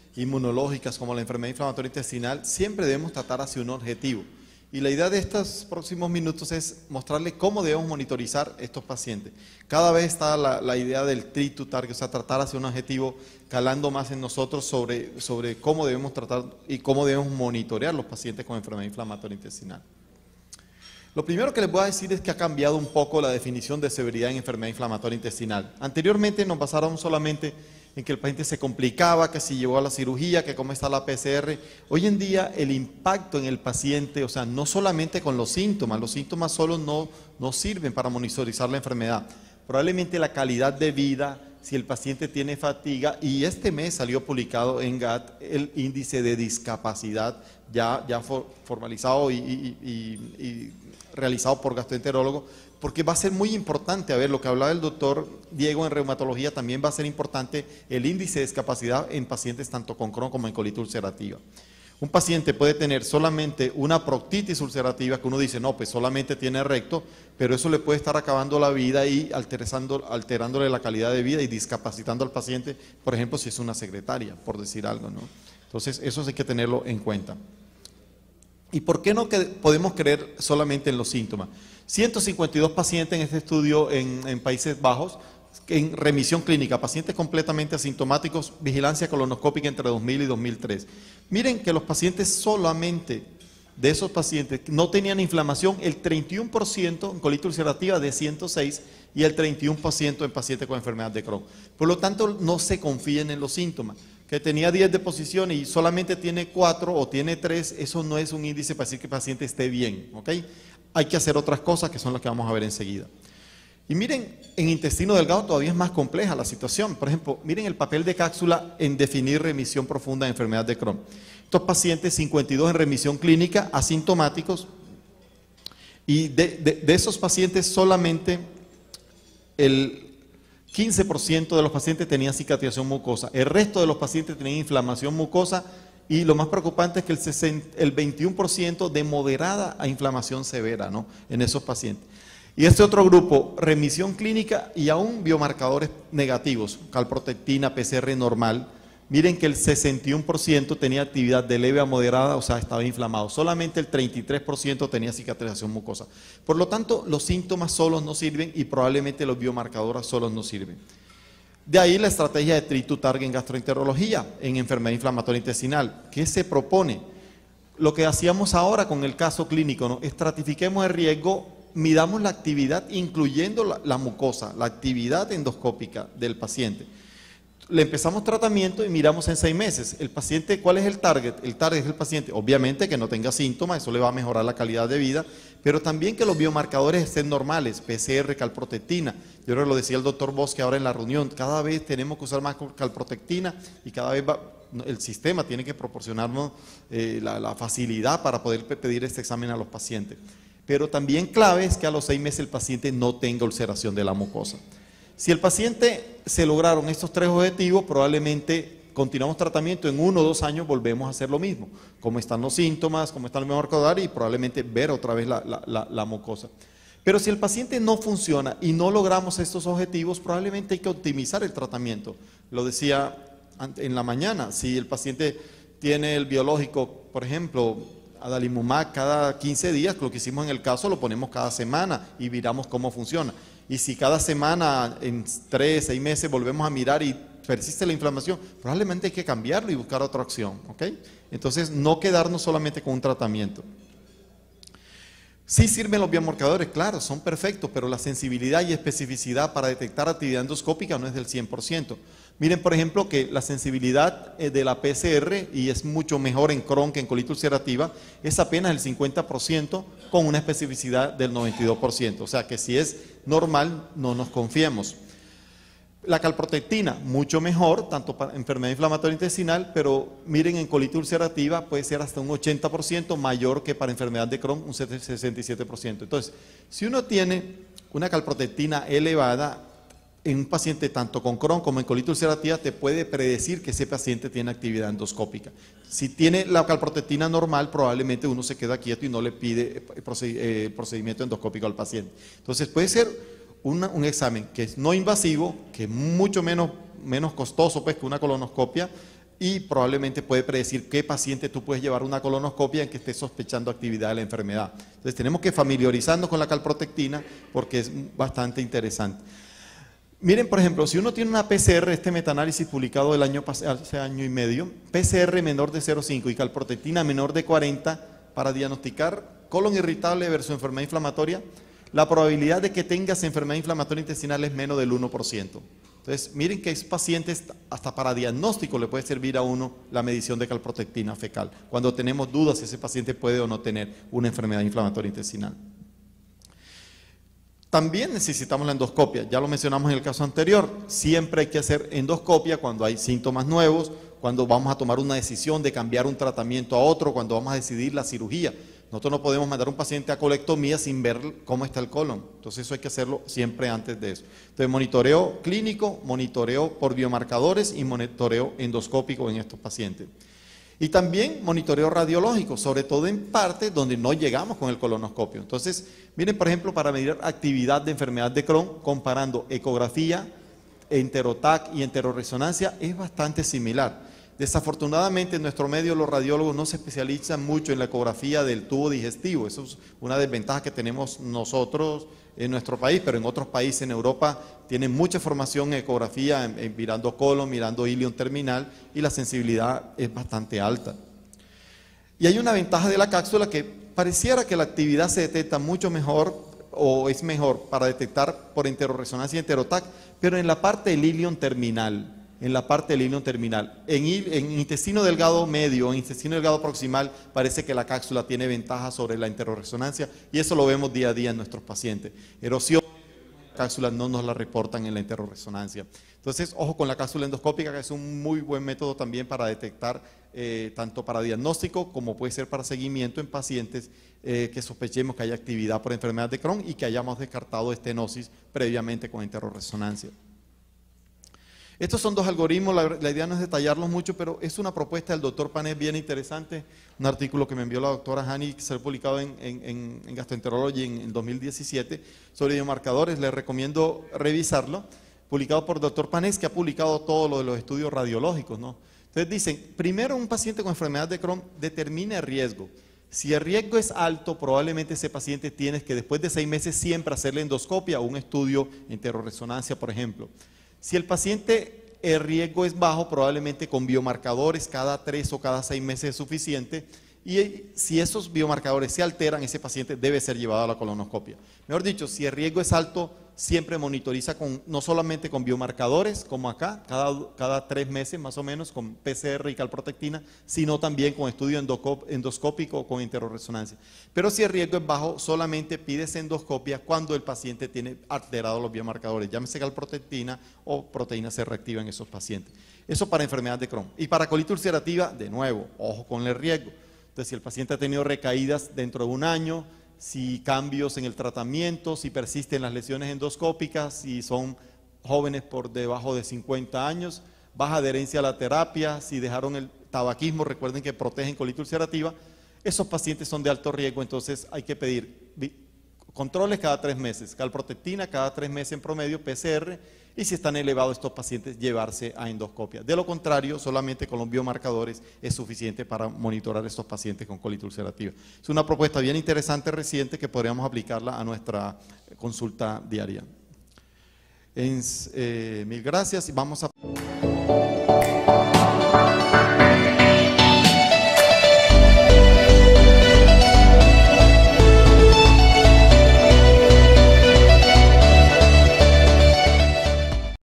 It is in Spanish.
inmunológicas como la enfermedad inflamatoria intestinal, siempre debemos tratar hacia un objetivo. Y la idea de estos próximos minutos es mostrarles cómo debemos monitorizar estos pacientes. Cada vez está la idea del treat to target, o sea, tratar hacia un objetivo, calando más en nosotros sobre cómo debemos tratar y cómo debemos monitorear los pacientes con enfermedad inflamatoria intestinal. Lo primero que les voy a decir es que ha cambiado un poco la definición de severidad en enfermedad inflamatoria intestinal. Anteriormente nos basábamos solamente en que el paciente se complicaba, que si llegó a la cirugía, que cómo está la PCR. Hoy en día el impacto en el paciente, o sea, no solamente con los síntomas solos no sirven para monitorizar la enfermedad. Probablemente la calidad de vida, si el paciente tiene fatiga, y este mes salió publicado en GAT el índice de discapacidad ya formalizado y realizado por gastroenterólogo, porque va a ser muy importante, a ver, lo que hablaba el doctor Diego en reumatología, también va a ser importante el índice de discapacidad en pacientes tanto con Crohn como en colitis ulcerativa. Un paciente puede tener solamente una proctitis ulcerativa, que uno dice, no, pues solamente tiene recto, pero eso le puede estar acabando la vida y alterándole la calidad de vida y discapacitando al paciente, por ejemplo, si es una secretaria, por decir algo, ¿no? Entonces, eso hay que tenerlo en cuenta. ¿Y por qué no podemos creer solamente en los síntomas? 152 pacientes en este estudio en Países Bajos, en remisión clínica, pacientes completamente asintomáticos, vigilancia colonoscópica entre 2000 y 2003. Miren que los pacientes solamente de esos pacientes no tenían inflamación, el 31% en colitis ulcerativa de 106 y el 31% en pacientes con enfermedad de Crohn. Por lo tanto, no se confíen en los síntomas. Que tenía 10 deposiciones y solamente tiene 4 o tiene 3, eso no es un índice para decir que el paciente esté bien, ¿ok? Hay que hacer otras cosas que son las que vamos a ver enseguida. Y miren, en intestino delgado todavía es más compleja la situación. Por ejemplo, miren el papel de cápsula en definir remisión profunda de enfermedad de Crohn. Estos pacientes, 52 en remisión clínica, asintomáticos, y de esos pacientes solamente el 15% de los pacientes tenían cicatrización mucosa. El resto de los pacientes tenían inflamación mucosa y lo más preocupante es que el 21% de moderada a inflamación severa, ¿no?, en esos pacientes. Y este otro grupo, remisión clínica y aún biomarcadores negativos, calprotectina, PCR normal. Miren que el 61% tenía actividad de leve a moderada, o sea, estaba inflamado. Solamente el 33% tenía cicatrización mucosa. Por lo tanto, los síntomas solos no sirven y probablemente los biomarcadores solos no sirven. De ahí la estrategia de treat to target en gastroenterología, en enfermedad inflamatoria intestinal. ¿Qué se propone? Lo que hacíamos ahora con el caso clínico, ¿no? Estratifiquemos el riesgo, midamos la actividad, incluyendo la mucosa, la actividad endoscópica del paciente. Le empezamos tratamiento y miramos en 6 meses. El paciente, ¿cuál es el target? El target es el paciente, obviamente que no tenga síntomas, eso le va a mejorar la calidad de vida, pero también que los biomarcadores estén normales, PCR, calprotectina. Yo creo que lo decía el doctor Bosque ahora en la reunión, cada vez tenemos que usar más calprotectina y cada vez el sistema tiene que proporcionarnos la facilidad para poder pedir este examen a los pacientes. Pero también clave es que a los 6 meses el paciente no tenga ulceración de la mucosa. Si el paciente se lograron estos 3 objetivos, probablemente continuamos tratamiento, en 1 o 2 años volvemos a hacer lo mismo, cómo están los síntomas, cómo está el biomarcador y probablemente ver otra vez la mucosa. Pero si el paciente no funciona y no logramos estos objetivos, probablemente hay que optimizar el tratamiento. Lo decía en la mañana, si el paciente tiene el biológico, por ejemplo, adalimumab cada 15 días, lo que hicimos en el caso lo ponemos cada semana y miramos cómo funciona. Y si cada semana, en 3, 6 meses, volvemos a mirar y persiste la inflamación, probablemente hay que cambiarlo y buscar otra opción, ¿ok? Entonces, no quedarnos solamente con un tratamiento. Sí sirven los biomarcadores, claro, son perfectos, pero la sensibilidad y especificidad para detectar actividad endoscópica no es del 100%. Miren, por ejemplo, que la sensibilidad de la PCR, y es mucho mejor en Crohn que en colitis ulcerativa, es apenas el 50% con una especificidad del 92%. O sea que si es normal, no nos confiemos. La calprotectina, mucho mejor, tanto para enfermedad inflamatoria intestinal, pero miren, en colitis ulcerativa puede ser hasta un 80% mayor que para enfermedad de Crohn, un 67%. Entonces, si uno tiene una calprotectina elevada, en un paciente tanto con Crohn como en colitis ulcerativa te puede predecir que ese paciente tiene actividad endoscópica. Si tiene la calprotectina normal, probablemente uno se queda quieto y no le pide procedimiento endoscópico al paciente. Entonces puede ser un examen que es no invasivo, que es mucho menos costoso pues, que una colonoscopia, y probablemente puede predecir qué paciente tú puedes llevar a una colonoscopia en que esté sospechando actividad de la enfermedad. Entonces tenemos que familiarizarnos con la calprotectina porque es bastante interesante. Miren, por ejemplo, si uno tiene una PCR, este metaanálisis publicado hace año y medio, PCR menor de 0,5 y calprotectina menor de 40 para diagnosticar colon irritable versus enfermedad inflamatoria, la probabilidad de que tengas enfermedad inflamatoria intestinal es menos del 1%. Entonces, miren que es pacientes, hasta para diagnóstico le puede servir a uno la medición de calprotectina fecal, cuando tenemos dudas si ese paciente puede o no tener una enfermedad inflamatoria intestinal. También necesitamos la endoscopia, ya lo mencionamos en el caso anterior, siempre hay que hacer endoscopia cuando hay síntomas nuevos, cuando vamos a tomar una decisión de cambiar un tratamiento a otro, cuando vamos a decidir la cirugía. Nosotros no podemos mandar a un paciente a colectomía sin ver cómo está el colon, entonces eso hay que hacerlo siempre antes de eso. Entonces monitoreo clínico, monitoreo por biomarcadores y monitoreo endoscópico en estos pacientes. Y también monitoreo radiológico, sobre todo en partes donde no llegamos con el colonoscopio. Entonces, miren, por ejemplo, para medir actividad de enfermedad de Crohn, comparando ecografía, enteroTAC y enteroresonancia, es bastante similar. Desafortunadamente, en nuestro medio los radiólogos no se especializan mucho en la ecografía del tubo digestivo. Eso es una desventaja que tenemos nosotros en nuestro país, pero en otros países en Europa tienen mucha formación en ecografía, mirando colon, mirando ilion terminal, y la sensibilidad es bastante alta. Y hay una ventaja de la cápsula que pareciera que la actividad se detecta mucho mejor, o es mejor para detectar por enteroresonancia y enteroTAC, pero en la parte del ilion terminal. En intestino delgado medio, en intestino delgado proximal, parece que la cápsula tiene ventaja sobre la enteroresonancia, y eso lo vemos día a día en nuestros pacientes. Erosión, cápsulas no nos la reportan en la enteroresonancia. Entonces, ojo con la cápsula endoscópica, que es un muy buen método también para detectar, tanto para diagnóstico como puede ser para seguimiento en pacientes que sospechemos que haya actividad por enfermedad de Crohn y que hayamos descartado estenosis previamente con enteroresonancia. Estos son dos algoritmos, la idea no es detallarlos mucho, pero es una propuesta del doctor Panés bien interesante, un artículo que me envió la doctora Hani, que se ha publicado en Gastroenterology en 2017, sobre biomarcadores. Les recomiendo revisarlo, publicado por el doctor Panés, que ha publicado todo lo de los estudios radiológicos, ¿no? Entonces dicen, primero un paciente con enfermedad de Crohn determina el riesgo. Si el riesgo es alto, probablemente ese paciente tienes que después de 6 meses siempre hacerle endoscopia o un estudio enteroresonancia, por ejemplo. Si el paciente, el riesgo es bajo, probablemente con biomarcadores cada 3 o cada 6 meses es suficiente, y si esos biomarcadores se alteran, ese paciente debe ser llevado a la colonoscopia. Mejor dicho, si el riesgo es alto, siempre monitoriza no solamente con biomarcadores, como acá, cada 3 meses más o menos, con PCR y calprotectina, sino también con estudio endoscópico o con enteroresonancia. Pero si el riesgo es bajo, solamente pides endoscopia cuando el paciente tiene alterados los biomarcadores, llámese calprotectina o proteína C reactiva en esos pacientes. Eso para enfermedad de Crohn. Y para colitis ulcerativa, de nuevo, ojo con el riesgo. Entonces, si el paciente ha tenido recaídas dentro de un año, si cambios en el tratamiento, si persisten las lesiones endoscópicas, si son jóvenes por debajo de 50 años, baja adherencia a la terapia, si dejaron el tabaquismo, recuerden que protegen colitis ulcerativa, esos pacientes son de alto riesgo, entonces hay que pedir controles cada 3 meses, calprotectina cada 3 meses en promedio, PCR, y si están elevados estos pacientes, llevarse a endoscopia. De lo contrario, solamente con los biomarcadores es suficiente para monitorar a estos pacientes con colitis ulcerativa. Es una propuesta bien interesante, reciente, que podríamos aplicarla a nuestra consulta diaria. Mil gracias y vamos a...